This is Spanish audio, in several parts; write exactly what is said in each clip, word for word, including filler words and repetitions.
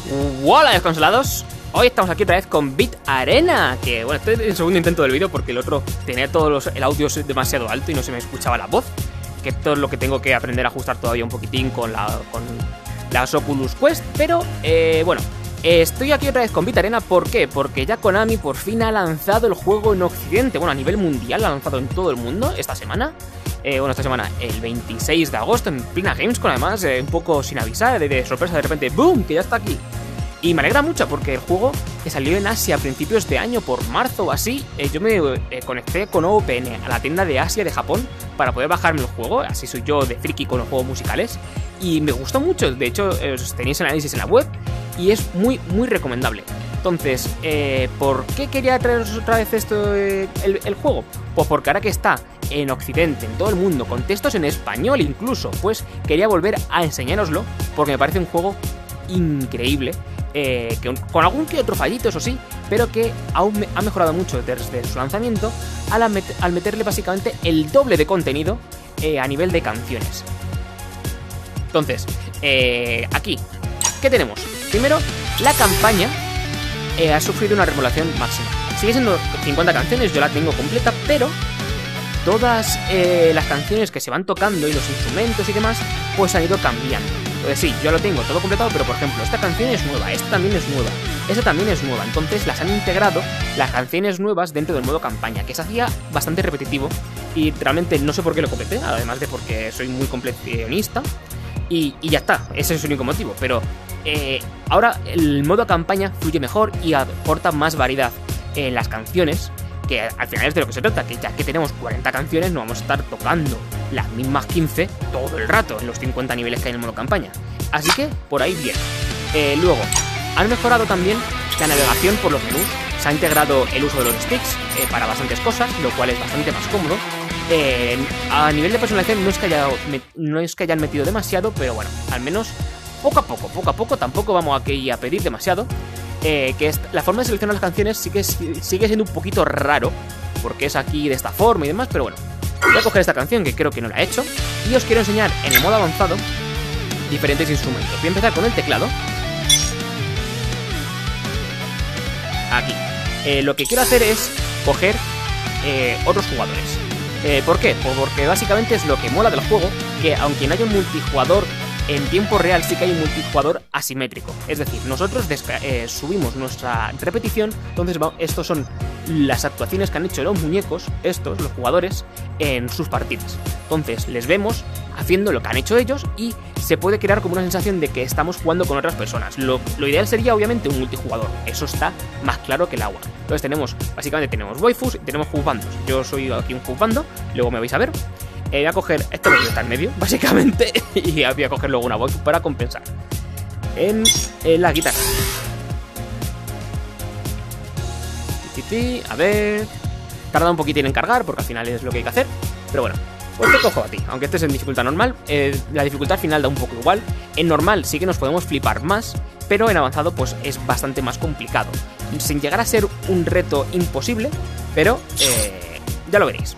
Hola desconsolados, hoy estamos aquí otra vez con Beat Arena. Que bueno, este es el segundo intento del vídeo porque el otro tenía todos los, el audio demasiado alto y no se me escuchaba la voz. Que esto es lo que tengo que aprender a ajustar todavía un poquitín con, la, con las Oculus Quest. Pero eh, bueno, estoy aquí otra vez con Beat Arena. ¿Por qué? Porque ya Konami por fin ha lanzado el juego en Occidente. Bueno, a nivel mundial, lo ha lanzado en todo el mundo esta semana. Eh, bueno, esta semana, el veintiséis de agosto, en plena Gamescom, además, eh, un poco sin avisar, de, de sorpresa, de repente, ¡boom!, que ya está aquí. Y me alegra mucho porque el juego que salió en Asia a principios de año, por marzo o así, eh, yo me eh, conecté con O P N a la tienda de Asia de Japón para poder bajarme el juego. Así soy yo de friki con los juegos musicales. Y me gustó mucho, de hecho, eh, tenéis el análisis en la web y es muy, muy recomendable. Entonces, eh, ¿por qué quería traeros otra vez esto, eh, el, el juego? Pues porque ahora que está en Occidente, en todo el mundo, con textos en español incluso, pues quería volver a enseñároslo porque me parece un juego increíble, eh, que, con algún que otro fallito, eso sí, pero que aún me, ha mejorado mucho desde su lanzamiento al, met, al meterle básicamente el doble de contenido eh, a nivel de canciones. Entonces, eh, aquí, ¿qué tenemos? Primero, la campaña eh, ha sufrido una remodelación máxima. Sigue siendo cincuenta canciones, yo la tengo completa, pero todas eh, las canciones que se van tocando y los instrumentos y demás, pues han ido cambiando. Entonces sí, yo lo tengo todo completado, pero por ejemplo, esta canción es nueva, esta también es nueva, esta también es nueva. Entonces las han integrado las canciones nuevas dentro del modo campaña, que se hacía bastante repetitivo y realmente no sé por qué lo completé, además de porque soy muy completionista y, y ya está, ese es el único motivo. Pero eh, ahora el modo campaña fluye mejor y aporta más variedad en las canciones, que al final es de lo que se trata, que ya que tenemos cuarenta canciones no vamos a estar tocando las mismas quince todo el rato en los cincuenta niveles que hay en el modo campaña. Así que por ahí bien. Eh, luego, han mejorado también la navegación por los menús. Se ha integrado el uso de los sticks eh, para bastantes cosas, lo cual es bastante más cómodo. Eh, a nivel de personalización no es, que haya, no es que hayan metido demasiado, pero bueno, al menos poco a poco, poco a poco, tampoco vamos aquí a pedir demasiado. Eh, que es, la forma de seleccionar las canciones sigue, sigue siendo un poquito raro, porque es aquí de esta forma y demás, pero bueno. Voy a coger esta canción, que creo que no la he hecho, y os quiero enseñar en el modo avanzado diferentes instrumentos. Voy a empezar con el teclado. Aquí. Eh, lo que quiero hacer es coger eh, otros jugadores. Eh, ¿Por qué? Pues porque básicamente es lo que mola del juego, que aunque no haya un multijugador en tiempo real, sí que hay un multijugador asimétrico. Es decir, nosotros eh, subimos nuestra repetición. Entonces estos son las actuaciones que han hecho los muñecos, estos, los jugadores, en sus partidas. Entonces les vemos haciendo lo que han hecho ellos y se puede crear como una sensación de que estamos jugando con otras personas. Lo, lo ideal sería obviamente un multijugador, eso está más claro que el agua. Entonces tenemos, básicamente tenemos waifus y tenemos juzbandos. Yo soy aquí un juzbando, luego me vais a ver. Eh, voy a coger esto que está en medio, básicamente, y voy a coger luego una voz para compensar en, en la guitarra. A ver, tarda un poquitín en cargar porque al final es lo que hay que hacer, pero bueno, pues te cojo a ti. Aunque estés en dificultad normal, eh, la dificultad final da un poco igual. En normal sí que nos podemos flipar más, pero en avanzado pues es bastante más complicado, sin llegar a ser un reto imposible, pero eh, ya lo veréis.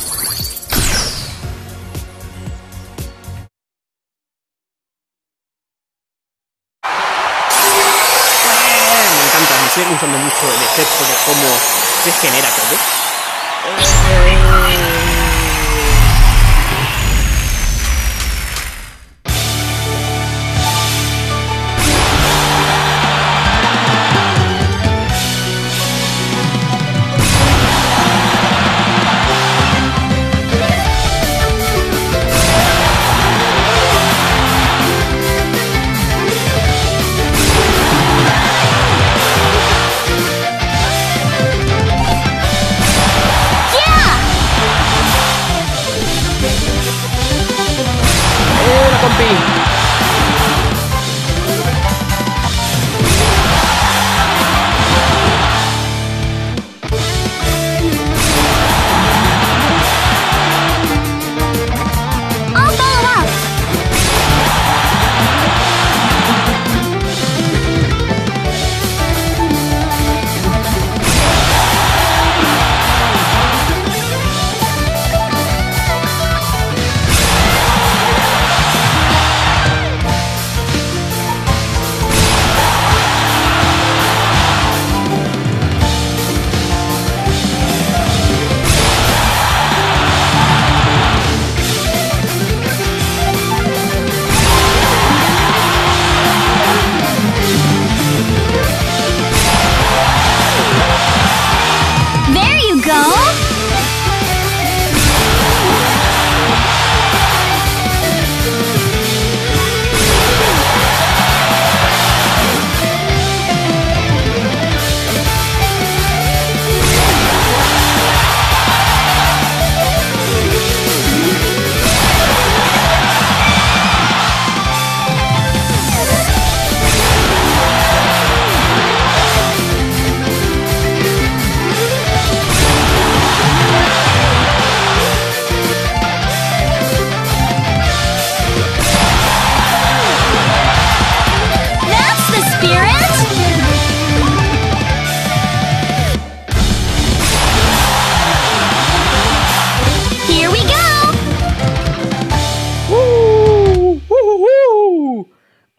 Sigue usando mucho el efecto de cómo se genera todo. Yeah!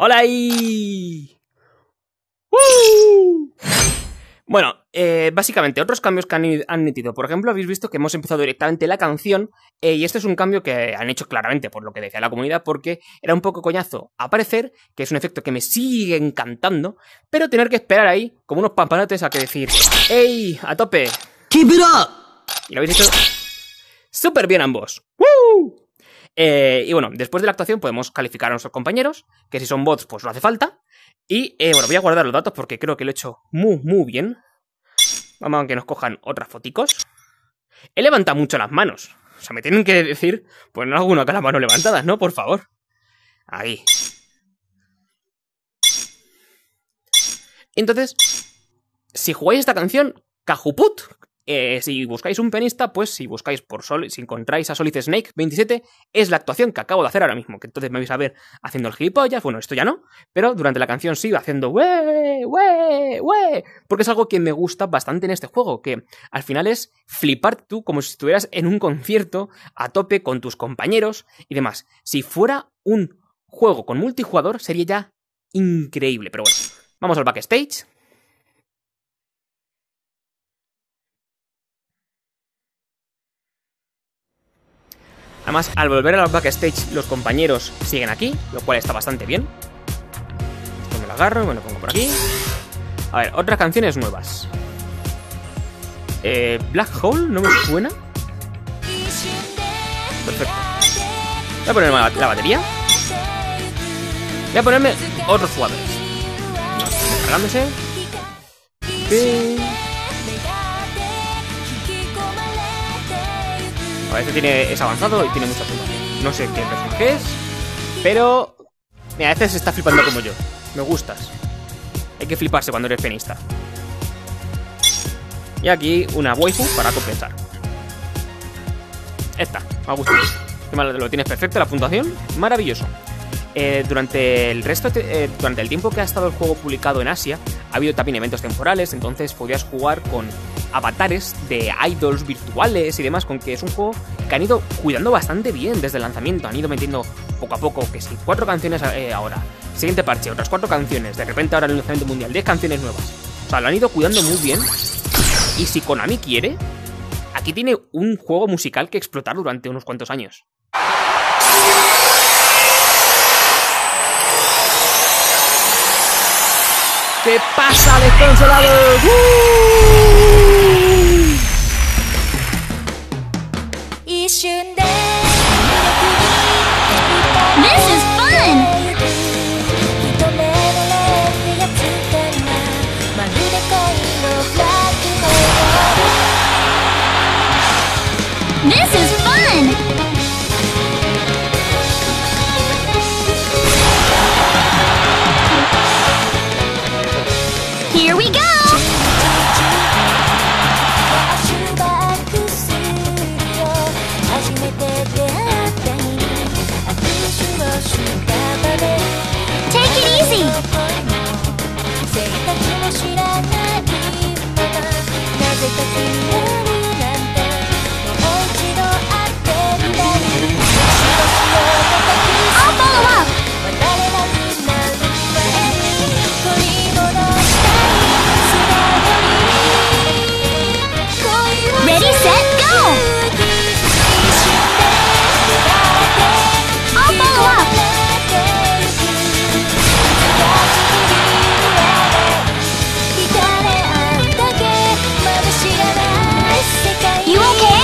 ¡Hola ahí! ¡Uh! Bueno, eh, básicamente otros cambios que han, han metido. Por ejemplo, habéis visto que hemos empezado directamente la canción eh, y este es un cambio que han hecho claramente por lo que decía la comunidad, porque era un poco coñazo aparecer, que es un efecto que me sigue encantando, pero tener que esperar ahí como unos pampanotes a que decir ¡Ey! ¡A tope! ¡Keep it up! Y lo habéis hecho súper bien ambos. ¡Woo! Eh, y bueno, después de la actuación podemos calificar a nuestros compañeros, que si son bots pues no hace falta. Y eh, bueno, voy a guardar los datos porque creo que lo he hecho muy, muy bien. Vamos a que nos cojan otras foticos. He levantado mucho las manos. O sea, me tienen que decir, pues no alguno con las manos levantadas, ¿no? Por favor. Ahí. Entonces, si jugáis esta canción, Cajuput. Eh, si buscáis un pianista, pues si buscáis por Sol, si encontráis a Solid Snake veintisiete, es la actuación que acabo de hacer ahora mismo. Que entonces me vais a ver haciendo el gilipollas. Bueno, esto ya no, pero durante la canción sigo haciendo ¡wey! ¡wey! ¡wey! Porque es algo que me gusta bastante en este juego. Que al final es flipar tú como si estuvieras en un concierto a tope con tus compañeros y demás. Si fuera un juego con multijugador, sería ya increíble. Pero bueno, vamos al backstage. Además, al volver al backstage, los compañeros siguen aquí, lo cual está bastante bien. Esto me lo agarro y me lo pongo por aquí. A ver, otras canciones nuevas. Eh, Black Hole, ¿no me suena? Perfecto. Voy a ponerme la, la batería. Voy a ponerme otros jugadores. No, descargándose. Sí. A ver, este tiene, es avanzado y tiene mucha puntuación. No sé qué personaje es, pero... Mira, a veces se está flipando como yo. Me gustas. Hay que fliparse cuando eres pianista. Y aquí una waifu para compensar. Esta, me ha gustado. Lo tienes perfecto, la puntuación, maravilloso. Eh, durante el resto, eh, durante el tiempo que ha estado el juego publicado en Asia, ha habido también eventos temporales, entonces podías jugar con avatares de idols virtuales y demás, con que es un juego que han ido cuidando bastante bien desde el lanzamiento. Han ido metiendo poco a poco, que si cuatro canciones eh, ahora, siguiente parche, otras cuatro canciones, de repente ahora en el lanzamiento mundial, diez canciones nuevas. O sea, lo han ido cuidando muy bien. Y si Konami quiere, aquí tiene un juego musical que explotar durante unos cuantos años. ¿Qué pasa, desconsolados? This is fun! This is fun! Here we go! Take it easy! I'll follow up! Ready, set, go! I'll follow up! You okay?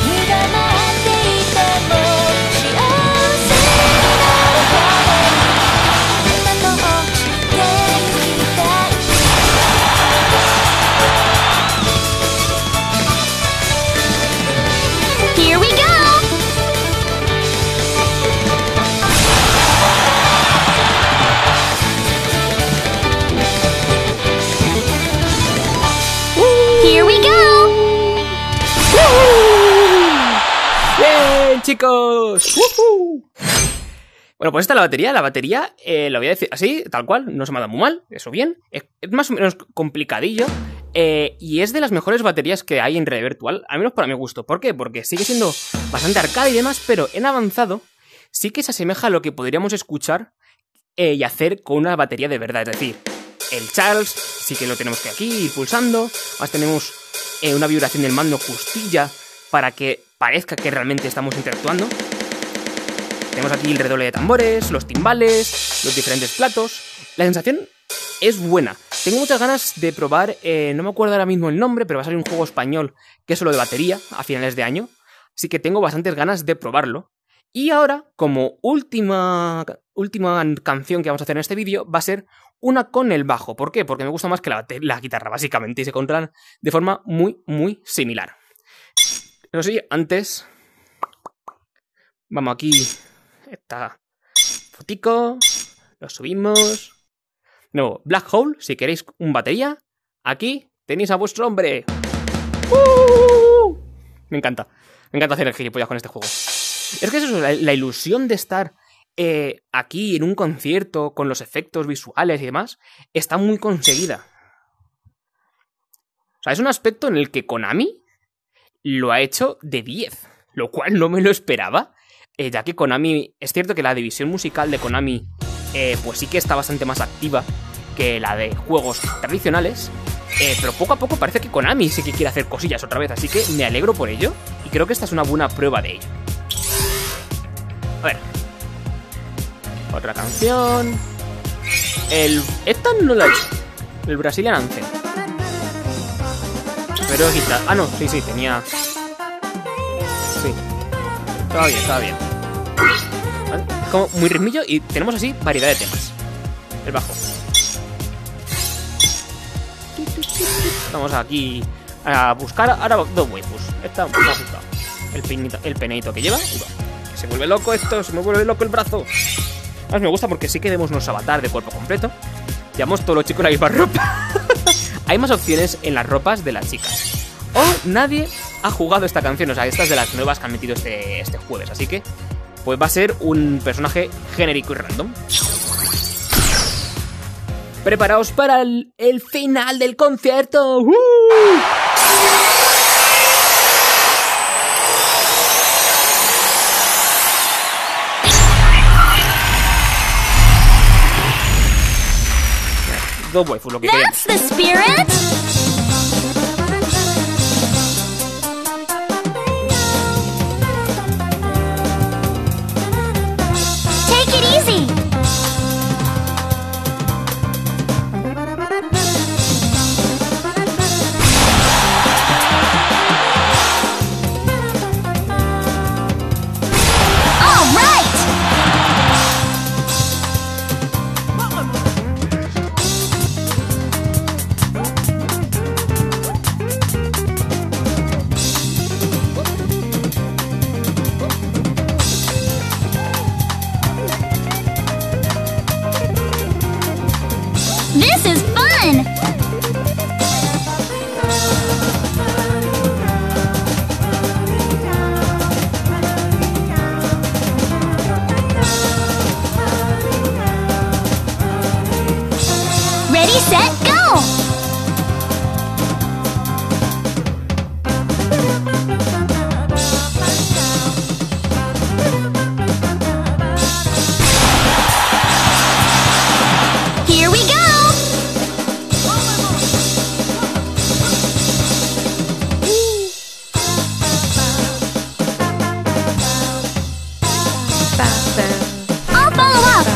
Here we go! Here we go! ¡Bien, chicos! ¡Woohoo! Bueno, pues esta es la batería. La batería, eh, lo voy a decir así, tal cual, no se me ha dado muy mal, eso bien. Es, es más o menos complicadillo. Eh, y es de las mejores baterías que hay en realidad virtual, al menos para mi gusto. ¿Por qué? Porque sigue siendo bastante arcade y demás, pero en avanzado sí que se asemeja a lo que podríamos escuchar eh, y hacer con una batería de verdad. Es decir, el Charles sí que lo tenemos que aquí ir pulsando. Más tenemos eh, una vibración del mando justilla para que parezca que realmente estamos interactuando. Tenemos aquí el redoble de tambores, los timbales, los diferentes platos. La sensación es buena. Tengo muchas ganas de probar, eh, no me acuerdo ahora mismo el nombre, pero va a salir un juego español que es solo de batería a finales de año. Así que tengo bastantes ganas de probarlo. Y ahora, como última, última canción que vamos a hacer en este vídeo, va a ser una con el bajo. ¿Por qué? Porque me gusta más que la, la guitarra, básicamente, y se controlan de forma muy, muy similar. Pero sí, antes... Vamos aquí... Esta fotico, lo subimos. Nuevo, Black Hole, si queréis un batería, aquí tenéis a vuestro hombre. ¡Uh! Me encanta, me encanta hacer el gilipollas con este juego. Es que es eso, la, la ilusión de estar eh, aquí en un concierto con los efectos visuales y demás, está muy conseguida. O sea, es un aspecto en el que Konami lo ha hecho de diez, lo cual no me lo esperaba. Eh, ya que Konami, es cierto que la división musical de Konami eh, pues sí que está bastante más activa que la de juegos tradicionales, eh, pero poco a poco parece que Konami sí que quiere hacer cosillas otra vez, así que me alegro por ello y creo que esta es una buena prueba de ello. A ver, otra canción. El... Esta no la he hecho, el Brazilian Anthem. Pero quizá... Ah, no, sí, sí, tenía... Sí. Estaba bien, estaba bien. ¿Vale? Es como muy ritmillo y tenemos así variedad de temas. El bajo. Vamos aquí a buscar ahora dos waifus. Esta me ha gustado. El peinito, el peneito que lleva. Que se vuelve loco esto, se me vuelve loco el brazo. Además me gusta porque sí que vemos unos avatar de cuerpo completo. Llevamos todos los chicos la misma ropa. Hay más opciones en las ropas de las chicas. O nadie ha jugado esta canción, o sea, esta es de las nuevas que han metido este, este jueves, así que pues va a ser un personaje genérico y random. Preparaos para el, el final del concierto. ¡Uh! Dos waifus, lo que queremos. That's the spirit! This is fun! Ready, set, go! Here we go! I'll follow up!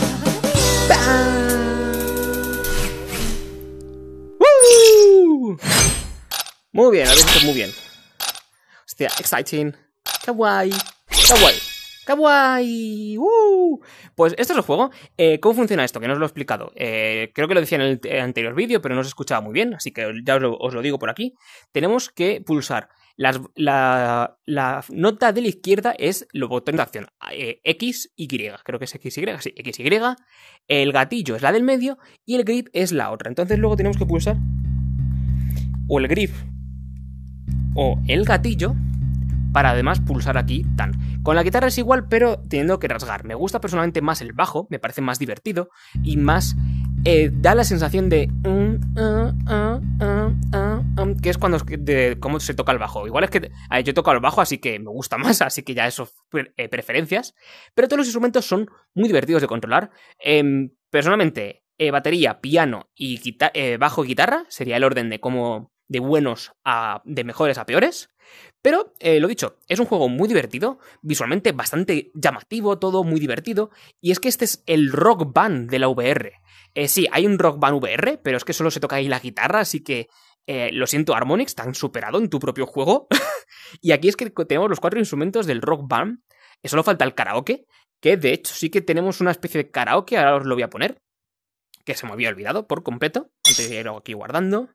¡Woo! Muy bien, lo habéis hecho muy bien. Hostia, exciting. Kawaii. Kawaii. Kawaii. ¡Uh! Pues este es el juego. Eh, ¿Cómo funciona esto? Que no os lo he explicado. Eh, creo que lo decía en el, el anterior vídeo, pero no se escuchaba muy bien, así que ya os lo, os lo digo por aquí. Tenemos que pulsar. Las, la, la nota de la izquierda es los botones de acción. Eh, X, Y. Creo que es X, Y. Sí, X, Y. El gatillo es la del medio y el grip es la otra. Entonces luego tenemos que pulsar o el grip o el gatillo para además pulsar aquí tan. Con la guitarra es igual, pero teniendo que rasgar. Me gusta personalmente más el bajo, me parece más divertido y más... Eh, da la sensación de... Um, uh, uh, uh, uh, um, que es cuando de cómo se toca el bajo. Igual es que a ver, yo toco el bajo, así que me gusta más, así que ya eso eh, preferencias. Pero todos los instrumentos son muy divertidos de controlar. Eh, personalmente, eh, batería, piano y eh, bajo y guitarra sería el orden de cómo de buenos a de mejores a peores. Pero, eh, lo dicho, es un juego muy divertido, visualmente bastante llamativo, todo muy divertido, y es que este es el Rock Band de la V R. Eh, sí, hay un Rock Band V R, pero es que solo se toca ahí la guitarra, así que eh, lo siento, Harmonix, te han superado en tu propio juego. Y aquí es que tenemos los cuatro instrumentos del Rock Band, y solo falta el karaoke, que de hecho sí que tenemos una especie de karaoke, ahora os lo voy a poner, que se me había olvidado por completo, antes de ir aquí guardando.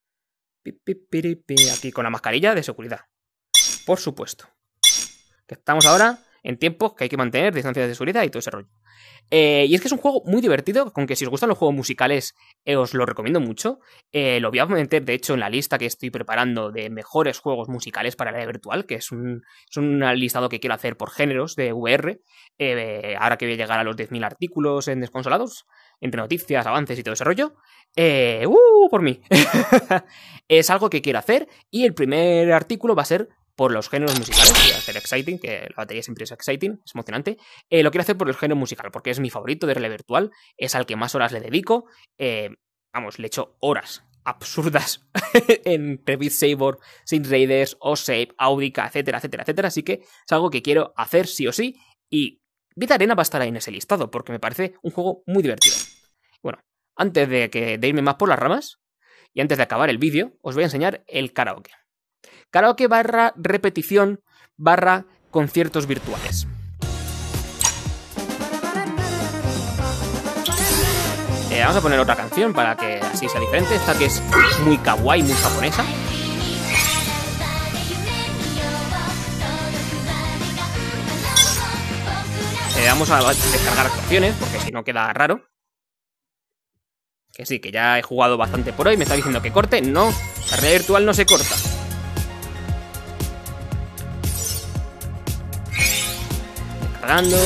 Aquí con la mascarilla de seguridad. Por supuesto. Que estamos ahora en tiempos que hay que mantener distancias de seguridad y todo ese rollo. Eh, y es que es un juego muy divertido, con que si os gustan los juegos musicales eh, os lo recomiendo mucho. Eh, lo voy a meter, de hecho, en la lista que estoy preparando de mejores juegos musicales para la realidad virtual, que es un, es un listado que quiero hacer por géneros de V R. Eh, ahora que voy a llegar a los diez mil artículos en Desconsolados, entre noticias, avances y todo ese rollo. Eh, ¡Uh! Por mí. Es algo que quiero hacer y el primer artículo va a ser por los géneros musicales. Voy a hacer exciting, que la batería siempre es exciting, es emocionante. Eh, lo quiero hacer por el género musical, porque es mi favorito de realidad virtual, es al que más horas le dedico. Eh, vamos, le echo horas absurdas en Beat Saber, Synth Raiders, O-Shape, Audica, etcétera, etcétera, etcétera. Así que es algo que quiero hacer sí o sí. Y Beat Arena va a estar ahí en ese listado, porque me parece un juego muy divertido. Bueno, antes de, que, de irme más por las ramas, y antes de acabar el vídeo, os voy a enseñar el karaoke. Karaoke barra repetición barra conciertos virtuales. Eh, vamos a poner otra canción para que así sea diferente. Esta que es muy kawaii, muy japonesa. Eh, vamos a descargar actuaciones porque si no queda raro. Que sí, que ya he jugado bastante por hoy. Me está diciendo que corte. No, la realidad virtual no se corta. Descargando.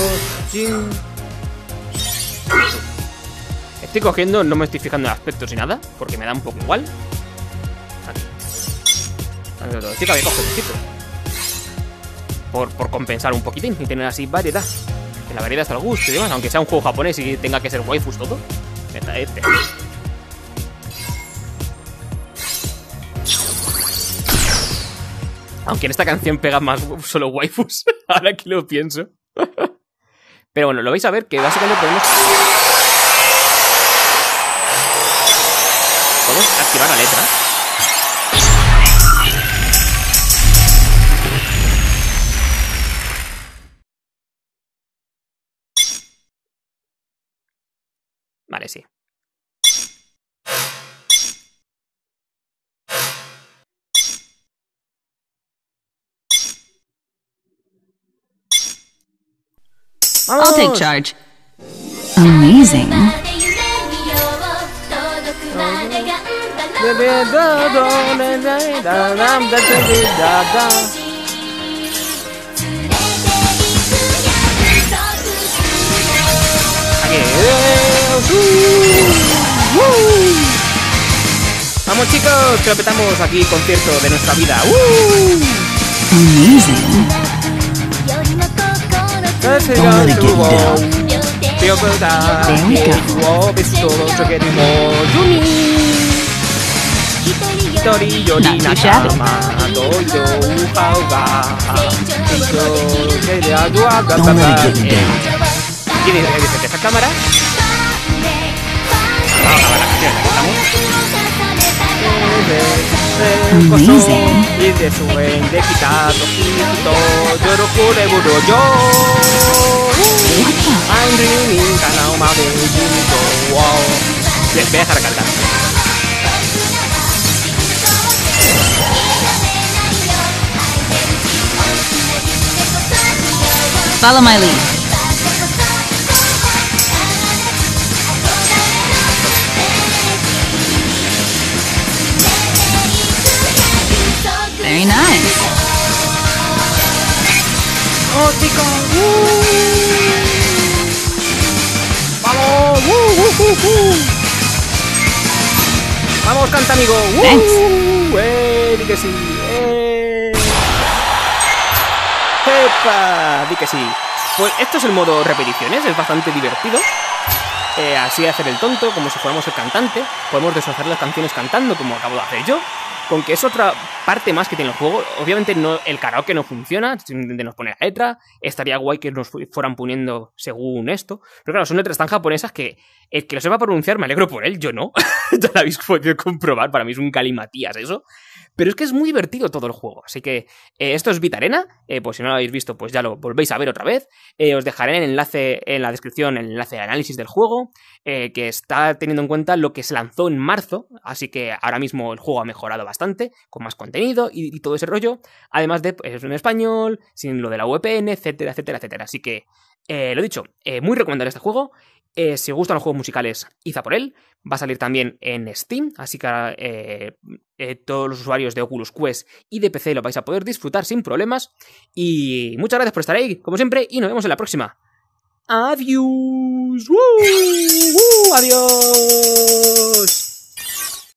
Estoy cogiendo, no me estoy fijando en aspectos ni nada, porque me da un poco igual. Aquí. Chica, que coge, chico. Por, por compensar un poquitín y tener así variedad. Que la variedad está al gusto y demás, aunque sea un juego japonés y tenga que ser waifus todo. Está este. Aunque en esta canción pega más solo waifus, ahora que lo pienso. Pero bueno, lo vais a ver que básicamente podemos... Podemos activar la letra. Vale, sí. ¡Vamos! I'll take charge. Amazing. Vamos chicos, que lo petamos aquí, concierto de nuestra vida. ¡Uh! Amazing. Don't let it get you down. There we go. Not too shabby. Don't let it get you down. ¿Quién es esta cámara? Vamos a ver la canción, aquí estamos. Amazing. Y de su de quitado, quito, yo lo cure burro yo. I'm dreaming, canal más de junto. Wow. Voy a dejar cargar. Follow my lead. Very nice. Oh, chicos. Uh. Vamos. Uh, uh, uh, uh. Vamos, canta, amigo. Uh, Thanks. eh. di que sí. ¡Eh! ¡Epa! Di que sí. Pues esto es el modo repeticiones, es bastante divertido. Eh, así hacer el tonto, como si fuéramos el cantante. Podemos deshacer las canciones cantando, como acabo de hacer yo. Con que es otra parte más que tiene el juego. Obviamente no, el karaoke no funciona, simplemente nos pone la letra. Estaría guay que nos fueran poniendo según esto. Pero claro, son letras tan japonesas que el que lo sepa pronunciar me alegro por él, yo no. Ya lo habéis podido comprobar, para mí es un calimatías eso. Pero es que es muy divertido todo el juego. Así que eh, esto es Beat Arena. Eh, pues si no lo habéis visto, pues ya lo volvéis a ver otra vez. Eh, os dejaré el enlace en la descripción, el enlace de análisis del juego. Eh, que está teniendo en cuenta lo que se lanzó en marzo. Así que ahora mismo el juego ha mejorado bastante, con más contenido y, y todo ese rollo. Además de pues, en español, sin lo de la V P N, etcétera, etcétera, etcétera. Así que, eh, lo dicho, eh, muy recomendable este juego. Eh, si os gustan los juegos musicales, id a por él. Va a salir también en Steam, así que eh, eh, todos los usuarios de Oculus Quest y de P C lo vais a poder disfrutar sin problemas. Y muchas gracias por estar ahí, como siempre, y nos vemos en la próxima. Adiós. ¡Uh! ¡Uh! Adiós.